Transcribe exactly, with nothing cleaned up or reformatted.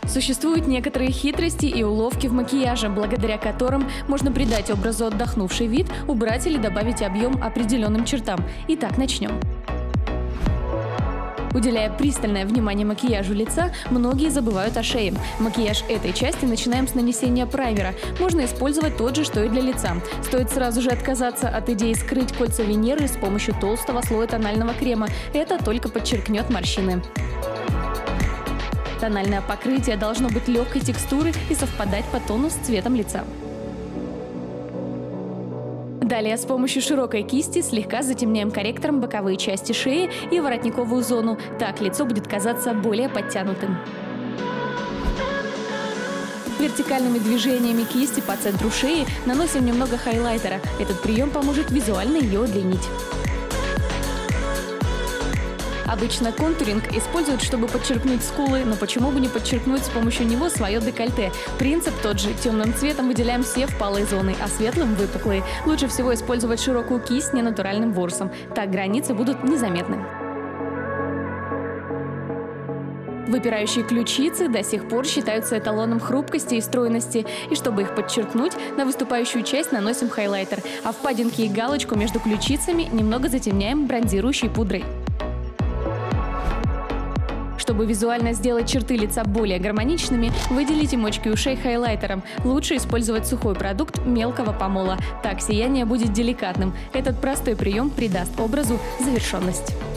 Существуют некоторые хитрости и уловки в макияже, благодаря которым можно придать образу отдохнувший вид, убрать или добавить объем определенным чертам. Итак, начнем. Уделяя пристальное внимание макияжу лица, многие забывают о шее. Макияж этой части начинаем с нанесения праймера. Можно использовать тот же, что и для лица. Стоит сразу же отказаться от идеи скрыть кольца Венеры с помощью толстого слоя тонального крема. Это только подчеркнет морщины. Тональное покрытие должно быть легкой текстуры и совпадать по тону с цветом лица. Далее с помощью широкой кисти слегка затемняем корректором боковые части шеи и воротниковую зону. Так лицо будет казаться более подтянутым. Вертикальными движениями кисти по центру шеи наносим немного хайлайтера. Этот прием поможет визуально ее удлинить. Обычно контуринг используют, чтобы подчеркнуть скулы, но почему бы не подчеркнуть с помощью него свое декольте? Принцип тот же. Темным цветом выделяем все впалые зоны, а светлым – выпуклые. Лучше всего использовать широкую кисть с ненатуральным ворсом. Так границы будут незаметны. Выпирающие ключицы до сих пор считаются эталоном хрупкости и стройности. И чтобы их подчеркнуть, на выступающую часть наносим хайлайтер, а впадинки и галочку между ключицами немного затемняем бронзирующей пудрой. Чтобы визуально сделать черты лица более гармоничными, выделите мочки ушей хайлайтером. Лучше использовать сухой продукт мелкого помола. Так сияние будет деликатным. Этот простой прием придаст образу завершенность.